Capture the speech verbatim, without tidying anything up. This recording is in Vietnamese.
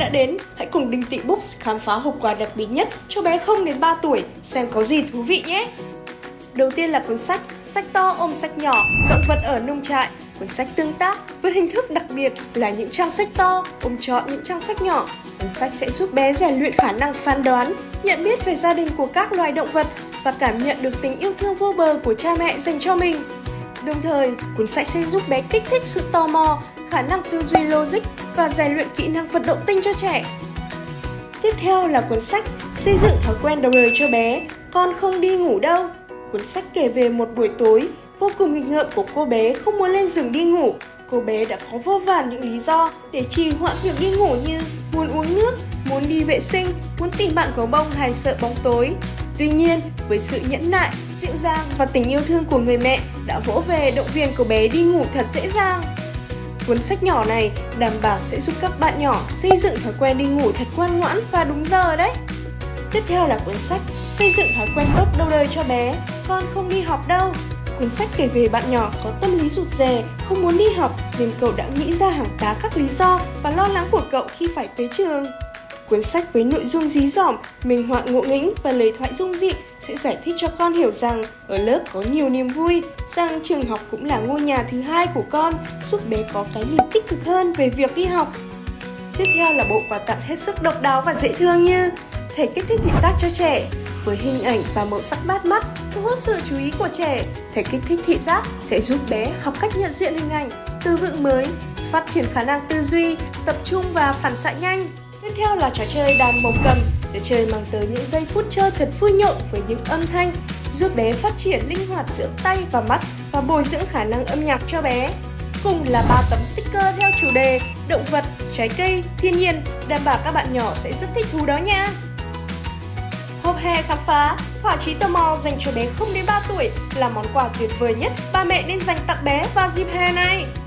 đã đến, hãy cùng Đinh Tị Books khám phá hộp quà đặc biệt nhất cho bé không đến ba tuổi, xem có gì thú vị nhé! Đầu tiên là cuốn sách Sách to ôm sách nhỏ, động vật ở nông trại. Cuốn sách tương tác với hình thức đặc biệt là những trang sách to ôm trọn những trang sách nhỏ. Cuốn sách sẽ giúp bé rèn luyện khả năng phán đoán, nhận biết về gia đình của các loài động vật và cảm nhận được tình yêu thương vô bờ của cha mẹ dành cho mình. Đồng thời, cuốn sách sẽ giúp bé kích thích sự tò mò, khả năng tư duy logic và rèn luyện kỹ năng vận động tinh cho trẻ. Tiếp theo là cuốn sách Xây dựng thói quen đầu đời cho bé, Con không đi ngủ đâu. Cuốn sách kể về một buổi tối vô cùng nghịch ngợm của cô bé không muốn lên giường đi ngủ. Cô bé đã có vô vàn những lý do để trì hoãn việc đi ngủ như muốn uống nước, muốn đi vệ sinh, muốn tìm bạn gấu bông hay sợ bóng tối. Tuy nhiên, với sự nhẫn nại, dịu dàng và tình yêu thương của người mẹ đã vỗ về động viên cô bé đi ngủ thật dễ dàng. Cuốn sách nhỏ này đảm bảo sẽ giúp các bạn nhỏ xây dựng thói quen đi ngủ thật ngoan ngoãn và đúng giờ đấy. Tiếp theo là cuốn sách Xây dựng thói quen tốt đầu đời cho bé, Con không đi học đâu. Cuốn sách kể về bạn nhỏ có tâm lý rụt rè, không muốn đi học nên cậu đã nghĩ ra hàng tá các lý do và lo lắng của cậu khi phải tới trường. Cuốn sách với nội dung dí dỏm, minh họa ngộ nghĩnh và lời thoại dung dị sẽ giải thích cho con hiểu rằng ở lớp có nhiều niềm vui, rằng trường học cũng là ngôi nhà thứ hai của con, giúp bé có cái nhìn tích cực hơn về việc đi học. Tiếp theo là bộ quà tặng hết sức độc đáo và dễ thương như thẻ kích thích thị giác cho trẻ. Với hình ảnh và màu sắc bắt mắt, thu hút sự chú ý của trẻ, thẻ kích thích thị giác sẽ giúp bé học cách nhận diện hình ảnh, từ vựng mới, phát triển khả năng tư duy, tập trung và phản xạ nhanh. Tiếp theo là trò chơi đàn bầu cầm, để chơi mang tới những giây phút chơi thật vui nhộn với những âm thanh, giúp bé phát triển linh hoạt giữa tay và mắt và bồi dưỡng khả năng âm nhạc cho bé. Cùng là ba tấm sticker theo chủ đề động vật, trái cây, thiên nhiên, đảm bảo các bạn nhỏ sẽ rất thích thú đó nha. Hộp hè khám phá, thỏa chí tò mò dành cho bé không đến ba tuổi là món quà tuyệt vời nhất ba mẹ nên dành tặng bé vào dịp hè này.